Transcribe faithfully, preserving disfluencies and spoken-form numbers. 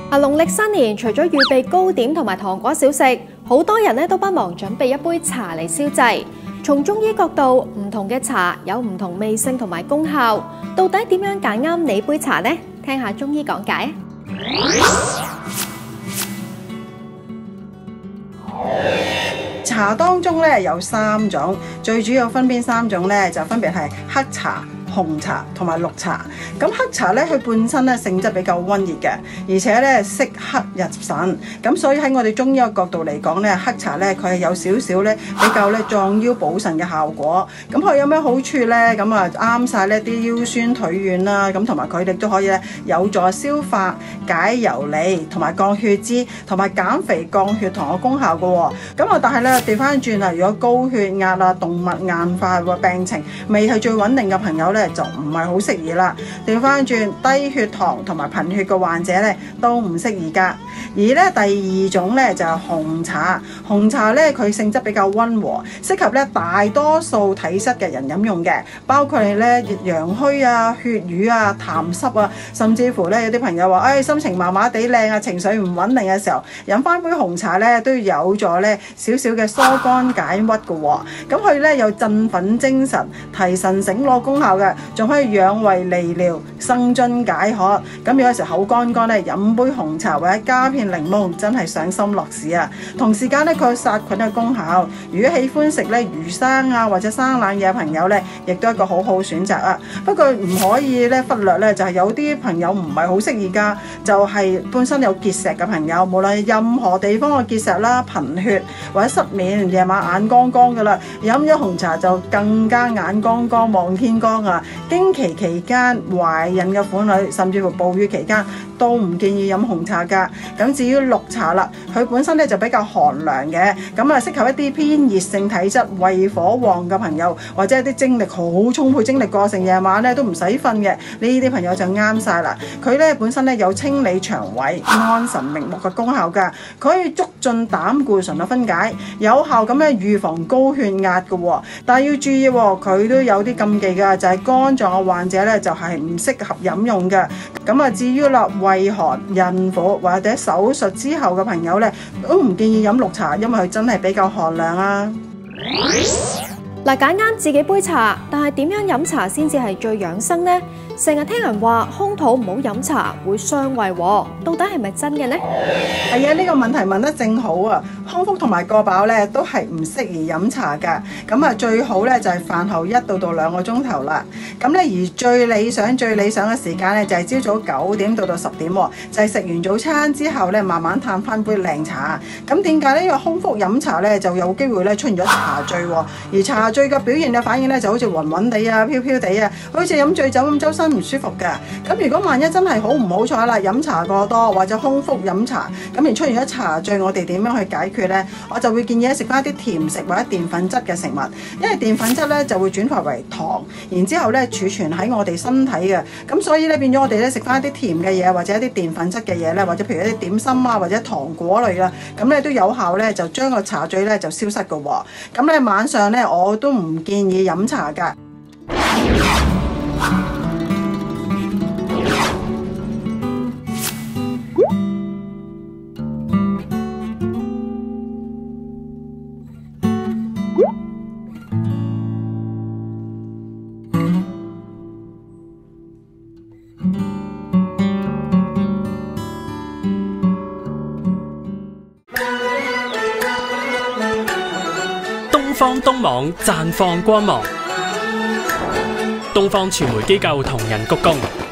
啊，農曆新年除咗預備糕點同埋糖果小食，好多人咧都不忘準備一杯茶嚟消滯。從中醫角度，唔同嘅茶有唔同味性同埋功效，到底點樣揀啱你杯茶呢？聽下中醫講解。 茶當中咧有三種，最主要分邊三種咧就分別係黑茶、紅茶同埋綠茶。咁黑茶咧佢本身咧性質比較溫熱嘅，而且咧適克入腎。咁所以喺我哋中醫嘅角度嚟講咧，黑茶咧佢係有少少咧比較咧壯腰補腎嘅效果。咁佢有咩好處咧？咁啊啱晒呢啲腰酸腿軟啦，咁同埋佢哋都可以咧有助消化、解油膩同埋降血脂，同埋減肥降血糖嘅功效嘅喎。咁啊但係咧調翻轉啊，如果高血壓啊、動脈硬化或病情未係最穩定嘅朋友咧，就唔係好適宜啦。調翻轉低血糖同埋貧血嘅患者咧都唔適宜㗎。而咧第二種咧就係紅茶，紅茶咧佢性質比較溫和，適合咧大多數體質嘅人飲用嘅，包括係咧陽虛啊、血瘀啊、痰濕啊，甚至乎咧有啲朋友話，誒、哎、心情麻麻地靚啊，情緒唔穩定嘅時候，飲翻杯紅茶咧都有助咧少少嘅疏肝解鬱嘅喎。咁佢咧有振奮精神、提神醒腦功效嘅，仲可以養胃利尿、生津解渴。咁有時口乾乾咧，飲杯紅茶或者加片檸檬，真係賞心樂事啊！同時間咧，佢有殺菌嘅功效。如果喜歡食咧魚生啊或者生冷嘢嘅朋友咧，亦都係一個好好選擇啊。不過唔可以咧忽略咧，就係有啲朋友唔係好適宜㗎，就係本身有結石嘅朋友，無論任何地方嘅結石啦、貧血或者失眠、夜晚眼光光㗎啦，飲咗紅茶就更加眼光光望天光啊！經期期間、懷孕嘅婦女，甚至乎哺乳期間都唔建議飲紅茶㗎。咁至於綠茶啦，佢本身咧就比較寒涼嘅，咁啊適合一啲偏熱性體質、胃火旺嘅朋友，或者一啲精力好充沛、精力過剩、夜晚咧都唔使瞓嘅呢啲朋友就啱晒啦。佢咧本身咧有清理腸胃、安神明目嘅功效㗎，佢可以促進膽固醇嘅分解，有效咁樣預防高血壓嘅喎。但係要注意喎，佢都有啲禁忌㗎，就係、是、肝臟嘅患者咧就係、是、唔適合飲用嘅。咁啊至於啦，胃寒、孕婦或者手術之後嘅朋友咧，都唔建議飲綠茶，因為佢真係比較寒涼啊。 嗱，揀啱自己杯茶，但係點樣飲茶先至係最養生呢？成日聽人話空肚唔好飲茶會傷胃喎，到底係咪真嘅呢？ 係啊，呢個問題問得正好啊！空腹同埋過飽咧都係唔適宜飲茶㗎。咁啊最好咧就係飯後一到到兩個鐘頭啦。咁咧而最理想最理想嘅時間咧就係朝早九點到到十點喎，就係食完早餐之後咧慢慢嘆翻杯靚茶。咁點解呢？因為空腹飲茶咧就有機會咧出現咗茶醉喎，而茶醉嘅表現嘅反應咧就好似暈暈地啊、飄飄地啊，好似飲醉酒咁周身唔舒服㗎。咁如果萬一真係好唔好彩啦，飲茶過多或者空腹飲茶，咁而出現咗茶醉，我哋點樣去解決呢？我就會建議食翻啲甜食或者澱粉質嘅食物，因為澱粉質咧就會轉化為糖，然之後咧儲存喺我哋身體嘅。咁所以咧變咗我哋咧食翻一啲甜嘅嘢或者一啲澱粉質嘅嘢咧，或者譬如一啲點心啊或者糖果類啦，咁咧都有效咧就將個茶醉咧就消失㗎喎。咁咧晚上咧我都唔建議飲茶㗎。 東方東網綻放光芒，東方傳媒機構同人鞠躬。